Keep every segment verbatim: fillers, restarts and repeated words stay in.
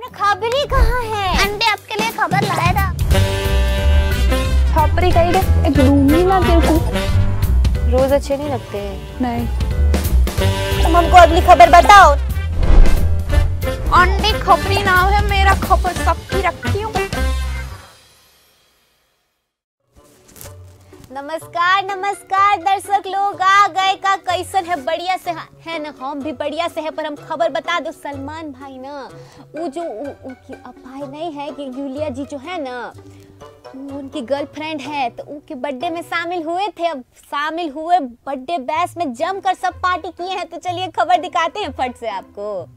मेरा खबरी कहाँ है? आंटी आपके लिए खबर लाया था। खबरी कहीं के एक रूमी ना तेरे को रोज अच्छे नहीं लगते। नहीं, तुम हमको अगली खबर बताओ। आंटी खबरी नाम है मेरा, खबर सबकी रखती हूँ। नमस्कार नमस्कार दर्शक लोग, आ गए का कैसन है? बढ़िया से है ना? हम भी बढ़िया से है, पर हम खबर बता दो। सलमान भाई ना, वो जो उनकी अपाई नहीं है कि यूलिया जी जो है ना, वो उनकी गर्लफ्रेंड है, तो उनके बर्थडे में शामिल हुए थे। अब शामिल हुए बर्थडे बैश में जमकर सब पार्टी किए हैं। तो चलिए खबर दिखाते हैं फट से आपको।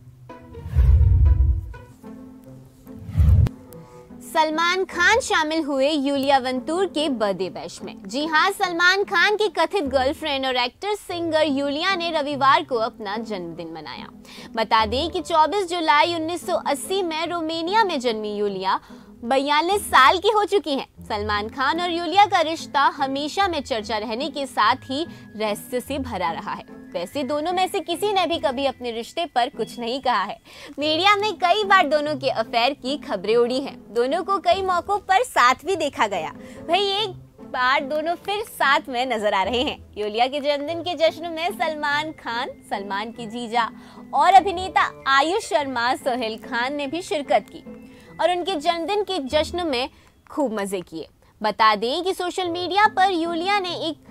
सलमान खान शामिल हुए यूलिया वंतूर के बर्थडे बैश में। जी हां, सलमान खान की कथित गर्लफ्रेंड और एक्टर सिंगर यूलिया ने रविवार को अपना जन्मदिन मनाया। बता दें कि चौबीस जुलाई उन्नीस सौ अस्सी में रोमानिया में जन्मी यूलिया बयालीस साल की हो चुकी हैं। सलमान खान और यूलिया का रिश्ता हमेशा में चर्चा रहने के साथ ही रहस्य से भरा रहा है। वैसे दोनों में से किसी ने भी कभी अपने रिश्ते पर कुछ नहीं कहा है। मीडिया में कई बार दोनों के अफेयर की खबरें उड़ी हैं। दोनों को कई मौकों पर साथ भी देखा गया। भाई एक बार दोनों फिर साथ में नजर आ रहे हैं। यूलिया के जन्मदिन के जश्न में सलमान खान, सलमान की जीजा और अभिनेता आयुष शर्मा सोहेल खान ने भी शिरकत की और उनके जन्मदिन के जश्न में खूब मजे किए। बता दें कि सोशल मीडिया पर यूलिया ने एक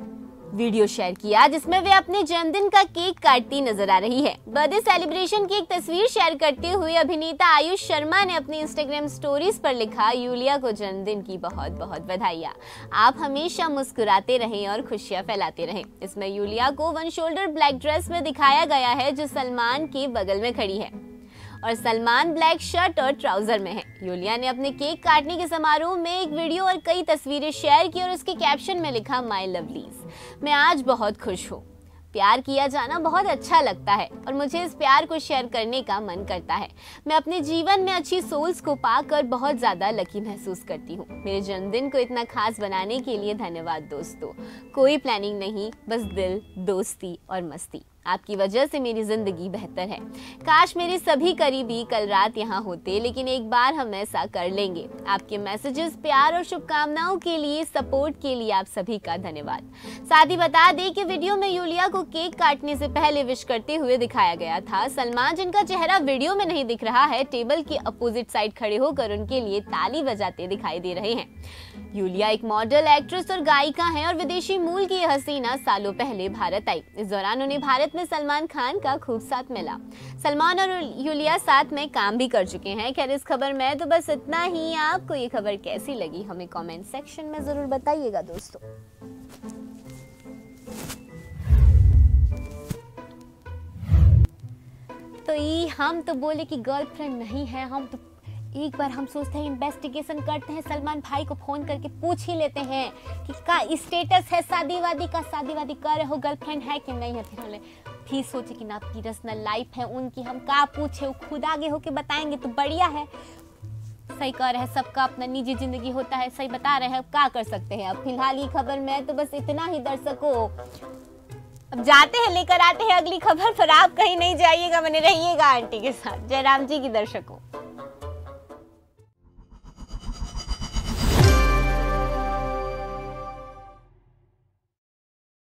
वीडियो शेयर किया जिसमें वे अपने जन्मदिन का केक काटती नजर आ रही है। बर्थडे सेलिब्रेशन की एक तस्वीर शेयर करते हुए अभिनेता आयुष शर्मा ने अपनी इंस्टाग्राम स्टोरीज पर लिखा, यूलिया को जन्मदिन की बहुत बहुत बधाइयाँ। आप हमेशा मुस्कुराते रहें और खुशियाँ फैलाते रहें। इसमें यूलिया को वन शोल्डर ब्लैक ड्रेस में दिखाया गया है जो सलमान के बगल में खड़ी है और सलमान ब्लैक शर्ट और ट्राउजर में है। यूलिया ने अपने केक काटने के समारोह में एक वीडियो और कई तस्वीरें शेयर की और उसके कैप्शन में लिखा, माय लवलीज, मैं आज बहुत खुश हूँ। प्यार किया जाना बहुत अच्छा लगता है और मुझे इस प्यार को शेयर करने का मन करता है। मैं अपने जीवन में अच्छी सोल्स को पाकर बहुत ज़्यादा लकी महसूस करती हूँ। मेरे जन्मदिन को इतना खास बनाने के लिए धन्यवाद दोस्तों। कोई प्लानिंग नहीं, बस दिल, दोस्ती और मस्ती। आपकी वजह से मेरी जिंदगी बेहतर है। काश मेरे सभी करीबी कल रात यहाँ होते, लेकिन एक बार हम ऐसा कर लेंगे। आपके मैसेजेस, प्यार और शुभकामनाओं के लिए, सपोर्ट के लिए आप सभी का धन्यवाद। साथ ही बता दें कि वीडियो में यूलिया को केक काटने से पहले विश करते हुए दिखाया गया था। सलमान, जिनका चेहरा वीडियो में नहीं दिख रहा है, टेबल के अपोजिट साइड खड़े होकर उनके लिए ताली बजाते दिखाई दे रहे हैं। यूलिया एक मॉडल, एक्ट्रेस और गायिका हैं और विदेशी मूल की हसीना सालों पहले भारत आई। इस दौरान उन्हें भारत में सलमान खान का खूब साथ मिला। सलमान और यूलिया साथ में काम भी कर चुके हैं। खैर इस खबर में तो बस इतना ही। आपको ये खबर कैसी लगी हमें कमेंट सेक्शन में जरूर बताइएगा दोस्तों। तो ये हम तो बोले कि गर्लफ्रेंड नहीं है, हम तो एक बार हम सोचते हैं इन्वेस्टिगेशन करते हैं, सलमान भाई को फोन करके पूछ ही लेते हैं कि का स्टेटस है शादी वादी का, शादी वादी कर रहे हो, गर्लफ्रेंड है कि नहीं है। फिर हमने फिर सोचे कि ना आपकी पर्सनल लाइफ है उनकी, हम का पूछे, वो खुद आगे होके बताएंगे तो बढ़िया है। सही कह रहे हैं, सबका अपना निजी जिंदगी होता है, सही बता रहे हैं, क्या कर सकते हैं। अब फिलहाल ये खबर में तो बस इतना ही दर्शकों। अब जाते हैं, लेकर आते हैं अगली खबर पर। आप कहीं नहीं जाइएगा, बने रहिएगा आंटी के साथ। जय राम जी की दर्शकों।